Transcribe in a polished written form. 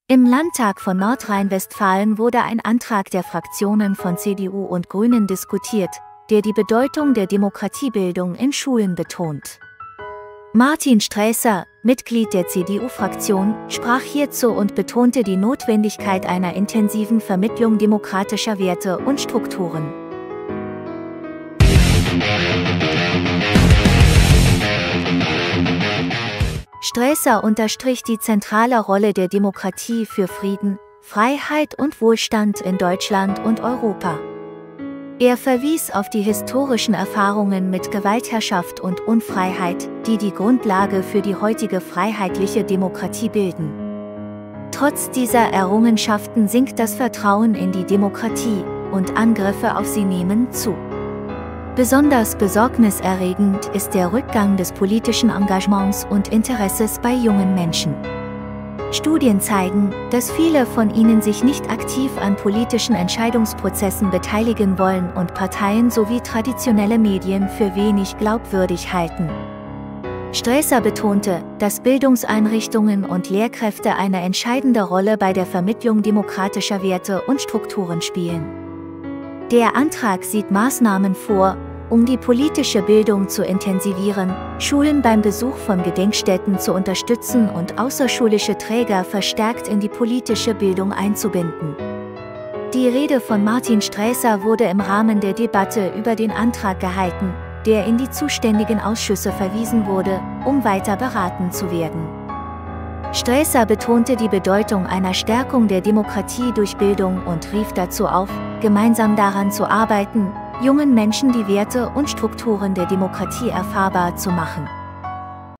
Im Landtag von Nordrhein-Westfalen wurde ein Antrag der Fraktionen von CDU und Grünen diskutiert, der die Bedeutung der Demokratiebildung in Schulen betont. Martin Sträßer, Mitglied der CDU-Fraktion, sprach hierzu und betonte die Notwendigkeit einer intensiven Vermittlung demokratischer Werte und Strukturen. Sträßer unterstrich die zentrale Rolle der Demokratie für Frieden, Freiheit und Wohlstand in Deutschland und Europa. Er verwies auf die historischen Erfahrungen mit Gewaltherrschaft und Unfreiheit, die die Grundlage für die heutige freiheitliche Demokratie bilden. Trotz dieser Errungenschaften sinkt das Vertrauen in die Demokratie, und Angriffe auf sie nehmen zu. Besonders besorgniserregend ist der Rückgang des politischen Engagements und Interesses bei jungen Menschen. Studien zeigen, dass viele von ihnen sich nicht aktiv an politischen Entscheidungsprozessen beteiligen wollen und Parteien sowie traditionelle Medien für wenig glaubwürdig halten. Sträßer betonte, dass Bildungseinrichtungen und Lehrkräfte eine entscheidende Rolle bei der Vermittlung demokratischer Werte und Strukturen spielen. Der Antrag sieht Maßnahmen vor, um die politische Bildung zu intensivieren, Schulen beim Besuch von Gedenkstätten zu unterstützen und außerschulische Träger verstärkt in die politische Bildung einzubinden. Die Rede von Martin Sträßer wurde im Rahmen der Debatte über den Antrag gehalten, der in die zuständigen Ausschüsse verwiesen wurde, um weiter beraten zu werden. Sträßer betonte die Bedeutung einer Stärkung der Demokratie durch Bildung und rief dazu auf, gemeinsam daran zu arbeiten, jungen Menschen die Werte und Strukturen der Demokratie erfahrbar zu machen.